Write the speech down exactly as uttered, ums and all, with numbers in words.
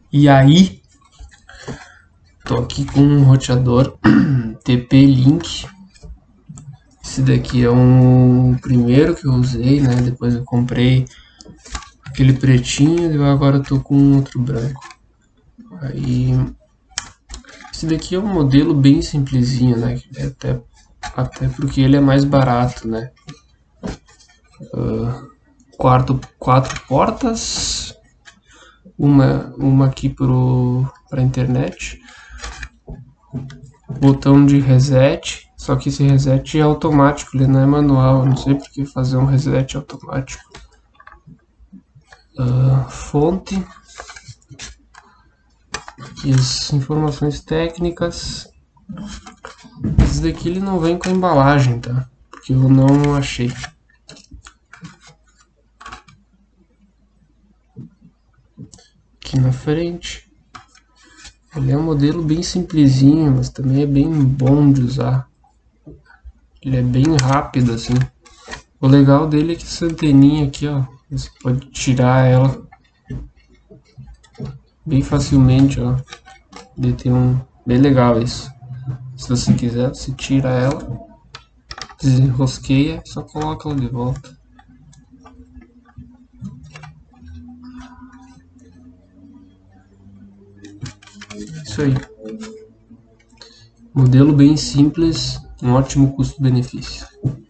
E aí, tô aqui com um roteador T P-Link. Esse daqui é um primeiro que eu usei, né? Depois eu comprei aquele pretinho e agora eu tô com outro branco. Aí, esse daqui é um modelo bem simplesinho, né? Até, até porque ele é mais barato, né? Uh, quarto, quatro portas, uma, uma aqui para a internet, botão de reset, só que esse reset é automático, ele não é manual, não sei porque fazer um reset automático. Uh, fonte, aqui as informações técnicas. Esse daqui ele não vem com a embalagem, tá? Porque eu não achei. Aqui na frente. Ele é um modelo bem simplesinho, mas também é bem bom de usar. Ele é bem rápido assim. O legal dele é que essa anteninha aqui, ó, você pode tirar ela bem facilmente, ó. Ele tem um bem legal isso. Se você quiser, você tira ela, desenrosqueia, só coloca ela de volta. Isso aí. Modelo bem simples, um ótimo custo-benefício.